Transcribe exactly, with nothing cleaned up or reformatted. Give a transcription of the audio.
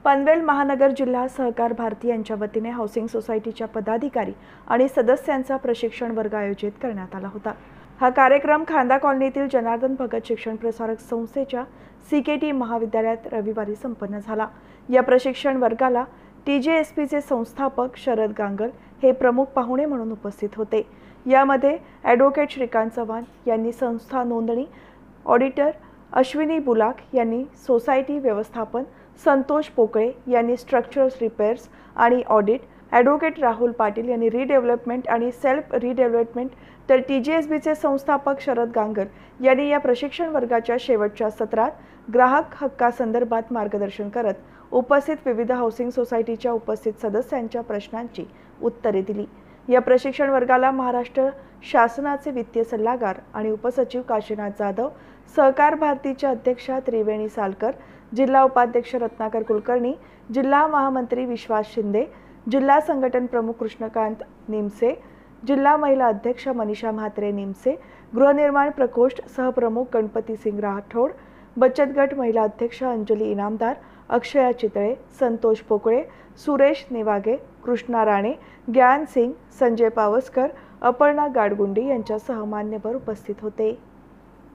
पनवेल महानगर जिल्हा सहकार भारती यांच्या वतीने हाऊसिंग सोसायटीच्या पदाधिकारी आणि सदस्यांचा प्रशिक्षण वर्ग आयोजित करण्यात आला होता। हा कार्यक्रम खांदा कॉलनीतील जनार्दन भगत शिक्षण प्रसारक संस्थेच्या सीकेटी महाविद्यालयात रविवारी संपन्न झाला। या प्रशिक्षण वर्गाला टीजेएसपीचे संस्थापक शरद गांगल हे प्रमुख पाहुणे म्हणून उपस्थित होते। यामध्ये ॲडव्होकेट श्रीकांत चव्हाण यांनी संस्था नोंदणी, ऑडिटर अश्विनी बुलाक यांनी सोसायटी व्यवस्थापन, संतोष पोकळे यांनी स्ट्रक्चरल रिपेअर्स आणि ऑडिट, ॲडव्होकेट राहुल पाटील यांनी रिडेव्हलपमेंट आणि सेल्फ रिडेव्हलपमेंट, तर टीजीएसबीचे संस्थापक शरद गांगल यांनी या प्रशिक्षण वर्गाच्या शेवटच्या सत्रात ग्राहक हक्कासंदर्भात मार्गदर्शन करत उपस्थित विविध हाऊसिंग सोसायटीच्या उपस्थित सदस्यांच्या प्रश्नांची उत्तरे दिली। या प्रशिक्षण वर्गाला महाराष्ट्र शासनाचे वित्तीय सल्लागार आणि उपसचिव काशीनाथ जाधव, सहकार भारतीच्या अध्यक्षा त्रिवेणी सालकर, जिल्हा उपाध्यक्ष रत्नाकर कुलकर्णी, जिल्हा महामंत्री विश्वास शिंदे, जिल्हा संघटन प्रमुख कृष्णकांत निमसे, जिल्हा महिला अध्यक्ष मनीषा म्हात्रे निमसे, गृहनिर्माण प्रकोष्ठ सहप्रमुख गणपती सिंग राठोड, बचत गट महिला अध्यक्ष अंजली इनामदार, अक्षया चितळे, संतोष पोकळे, सुरेश निवागे, कृष्णा राणे, ज्ञान सिंग, संजय पावसकर, अपर्णा गाडगुंडी यांच्यासह मान्यवर उपस्थित होते।